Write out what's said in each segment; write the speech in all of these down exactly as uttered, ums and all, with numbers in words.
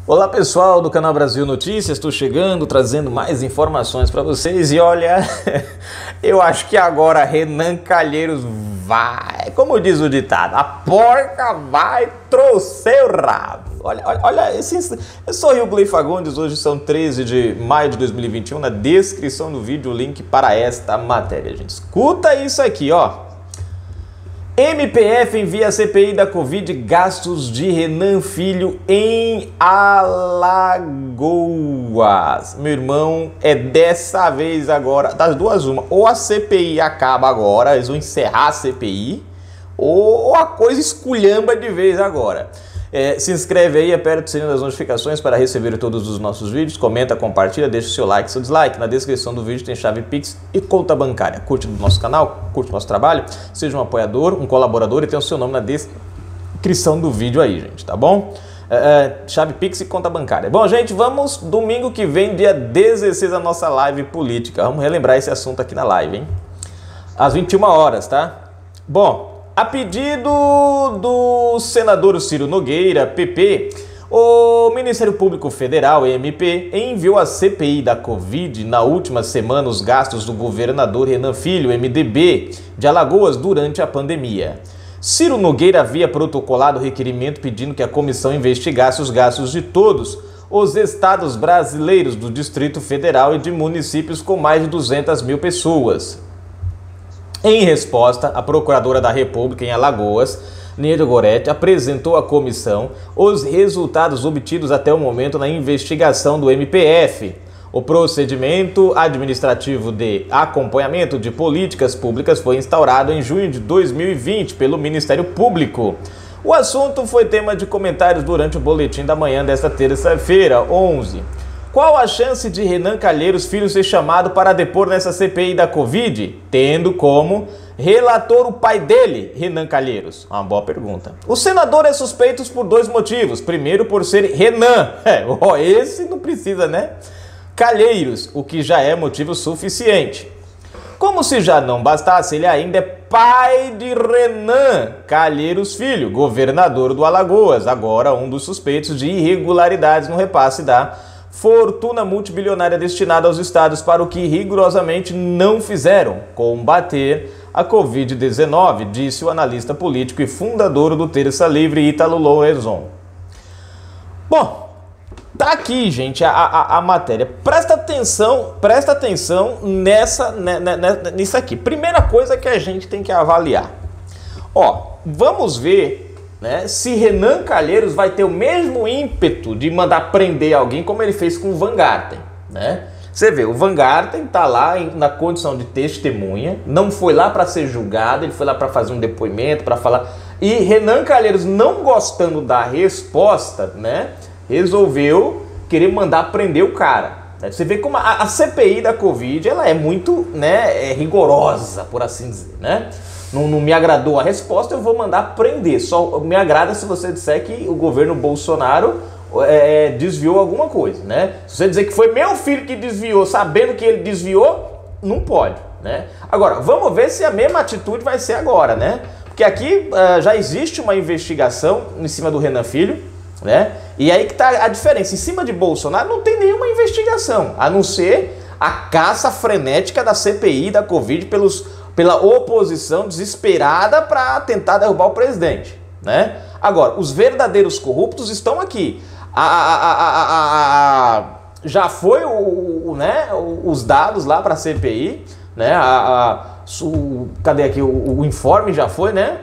Olá pessoal do canal Brasil Notícias, estou chegando trazendo mais informações para vocês e olha, eu acho que agora Renan Calheiros vai, como diz o ditado, a porca vai trouxer o rabo. Olha, olha, olha esse, eu sou o Rio Gley Fagundes, hoje são treze de maio de dois mil e vinte e um, na descrição do vídeo o link para esta matéria, gente. Escuta isso aqui, ó. M P F envia a C P I da Covid gastos de Renan Filho em Alagoas. Meu irmão, é dessa vez agora, das duas uma, ou a C P I acaba agora, eles vão encerrar a C P I, ou a coisa esculhamba de vez agora. É, se inscreve aí, aperta o sininho das notificações para receber todos os nossos vídeos, comenta, compartilha, deixa o seu like, seu dislike. Na descrição do vídeo tem chave Pix e conta bancária. Curte o nosso canal, curte o nosso trabalho, seja um apoiador, um colaborador e tem o seu nome na descrição do vídeo aí, gente, tá bom? É, chave Pix e conta bancária. Bom, gente, vamos domingo que vem, dia dezesseis, a nossa live política. Vamos relembrar esse assunto aqui na live, hein? Às vinte e uma horas, tá? Bom, a pedido do senador Ciro Nogueira, P P, o Ministério Público Federal, M P, enviou à C P I da Covid na última semana os gastos do governador Renan Filho, M D B, de Alagoas durante a pandemia. Ciro Nogueira havia protocolado o requerimento pedindo que a comissão investigasse os gastos de todos os estados brasileiros do Distrito Federal e de municípios com mais de duzentas mil pessoas. Em resposta, a Procuradora da República em Alagoas, Neide Goretti, apresentou à comissão os resultados obtidos até o momento na investigação do M P F. O procedimento administrativo de acompanhamento de políticas públicas foi instaurado em junho de dois mil e vinte pelo Ministério Público. O assunto foi tema de comentários durante o boletim da manhã desta terça-feira, onze. Qual a chance de Renan Calheiros Filho ser chamado para depor nessa C P I da Covid, tendo como relator o pai dele, Renan Calheiros? Uma boa pergunta. O senador é suspeito por dois motivos. Primeiro, por ser Renan. É, ó, esse não precisa, né? Calheiros, o que já é motivo suficiente. Como se já não bastasse, ele ainda é pai de Renan Calheiros Filho, governador do Alagoas, agora um dos suspeitos de irregularidades no repasse da fortuna multibilionária destinada aos estados para o que rigorosamente não fizeram, combater a Covid dezenove, disse o analista político e fundador do Terça Livre, Ítalo Lorenzon. Bom, tá aqui, gente, a, a, a matéria. Presta atenção, presta atenção nessa, né, né, nisso aqui. Primeira coisa que a gente tem que avaliar. Ó, vamos ver, né, se Renan Calheiros vai ter o mesmo ímpeto de mandar prender alguém como ele fez com o Van Garten, né? Você vê, o Van Garten tá lá em, na condição de testemunha, não foi lá para ser julgado, ele foi lá para fazer um depoimento, para falar. E Renan Calheiros, não gostando da resposta, né, resolveu querer mandar prender o cara. Você vê como a, a C P I da Covid, ela é muito, né, é rigorosa, por assim dizer, né? Não, não me agradou a resposta, eu vou mandar prender. Só me agrada se você disser que o governo Bolsonaro é, desviou alguma coisa, né? Se você dizer que foi meu filho que desviou, sabendo que ele desviou, não pode, né? Agora, vamos ver se a mesma atitude vai ser agora, né? Porque aqui uh, já existe uma investigação em cima do Renan Filho, né? E aí que tá a diferença. Em cima de Bolsonaro não tem nenhuma investigação, a não ser a caça frenética da C P I da Covid pelos... pela oposição desesperada para tentar derrubar o presidente, né? Agora, os verdadeiros corruptos estão aqui. A, a, a, a, a, a, já foi o, o, né, os dados lá para a C P I, né? A, a, o, cadê aqui? O, o informe já foi, né?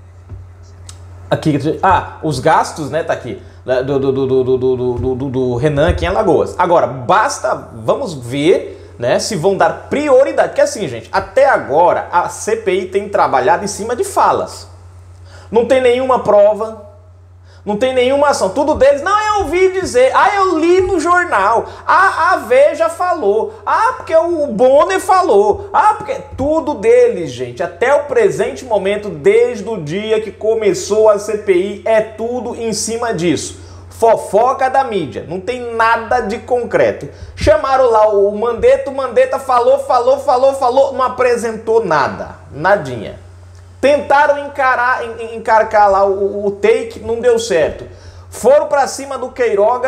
Aqui, ah, os gastos, né? Tá aqui. Do, do, do, do, do, do, do, do Renan aqui em Alagoas. Agora, basta, vamos ver, né, se vão dar prioridade. Porque assim, gente, até agora a C P I tem trabalhado em cima de falas. Não tem nenhuma prova, não tem nenhuma ação. Tudo deles, não, eu ouvi dizer, ah, eu li no jornal, ah, a Veja falou, ah, porque o Bonner falou, ah, porque... Tudo deles, gente, até o presente momento, desde o dia que começou a C P I, é tudo em cima disso. Fofoca da mídia, não tem nada de concreto. Chamaram lá o Mandetta, o Mandetta falou, falou, falou, falou, não apresentou nada, nadinha. Tentaram encarar, encarcar lá o, o take, não deu certo. Foram pra cima do Queiroga,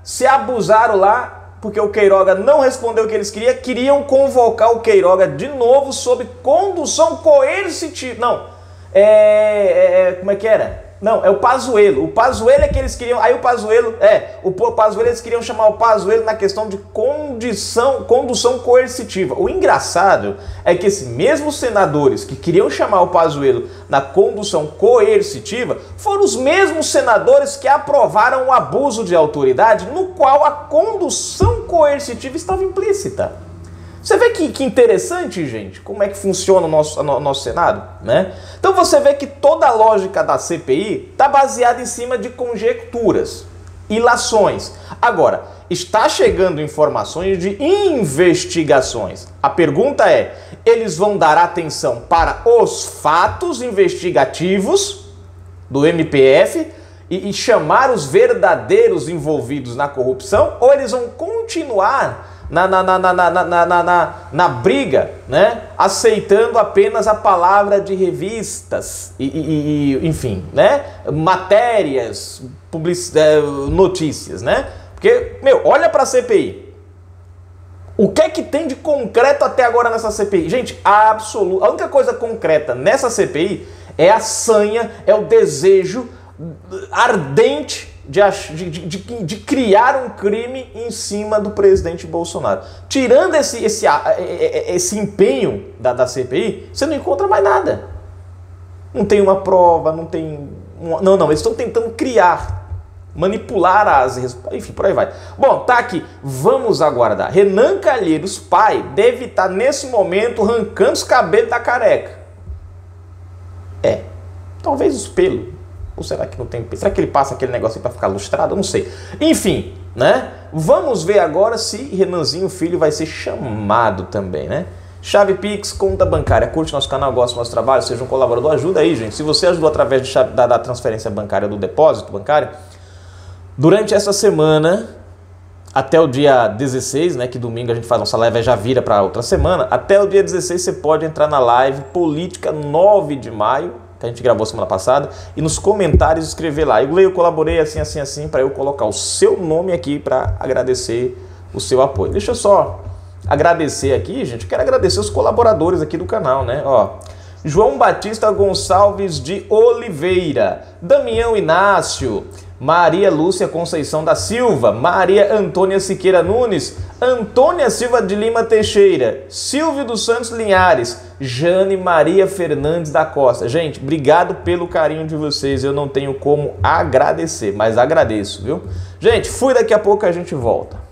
se abusaram lá, porque o Queiroga não respondeu o que eles queriam, queriam convocar o Queiroga de novo sob condução coercitiva. Não, é, é, como é que era? Não, é o Pazuello. O Pazuello é que eles queriam... Aí o Pazuello... É, o Pazuello eles queriam chamar o Pazuello na questão de condição, condução coercitiva. O engraçado é que esses mesmos senadores que queriam chamar o Pazuello na condução coercitiva foram os mesmos senadores que aprovaram o abuso de autoridade no qual a condução coercitiva estava implícita. Você vê que, que interessante, gente, como é que funciona o nosso, o nosso Senado, né? Então você vê que toda a lógica da C P I está baseada em cima de conjecturas, ilações. Agora, está chegando informações de investigações. A pergunta é, eles vão dar atenção para os fatos investigativos do M P F e, e chamar os verdadeiros envolvidos na corrupção, ou eles vão continuar Na, na, na, na, na, na, na, na, na briga, né? Aceitando apenas a palavra de revistas e, e, e enfim, né? Matérias, public... notícias, né? Porque, meu, olha para a C P I. O que é que tem de concreto até agora nessa C P I? Gente, a, absoluta, a única coisa concreta nessa C P I é a sanha, é o desejo ardente De, de, de, de criar um crime em cima do presidente Bolsonaro. Tirando esse, esse, esse empenho da, da C P I, você não encontra mais nada. Não tem uma prova, não tem... Uma, não, não, eles estão tentando criar, manipular as... Enfim, por aí vai. Bom, tá aqui. Vamos aguardar. Renan Calheiros, pai, deve estar nesse momento arrancando os cabelos da careca. É. Talvez os pelos. Ou será que não tem... Será que ele passa aquele negócio para ficar lustrado? Eu não sei. Enfim, né? Vamos ver agora se Renanzinho Filho vai ser chamado também, né? Chave Pix, conta bancária. Curte nosso canal, gosta do nosso trabalho, seja um colaborador. Ajuda aí, gente. Se você ajudou através de chave, da, da transferência bancária, do depósito bancário, durante essa semana, até o dia dezesseis, né? Que domingo a gente faz nossa live e já vira para outra semana. Até o dia dezesseis você pode entrar na live Política nove de maio, que a gente gravou semana passada, e nos comentários escrever lá, eu leio, colaborei assim, assim, assim, para eu colocar o seu nome aqui para agradecer o seu apoio. Deixa eu só agradecer aqui, gente, eu quero agradecer os colaboradores aqui do canal, né? Ó, João Batista Gonçalves de Oliveira, Damião Inácio, Maria Lúcia Conceição da Silva, Maria Antônia Siqueira Nunes, Antônia Silva de Lima Teixeira, Silvio dos Santos Linhares, Jane Maria Fernandes da Costa. Gente, obrigado pelo carinho de vocês, eu não tenho como agradecer, mas agradeço, viu? Gente, fui, daqui a pouco a gente volta.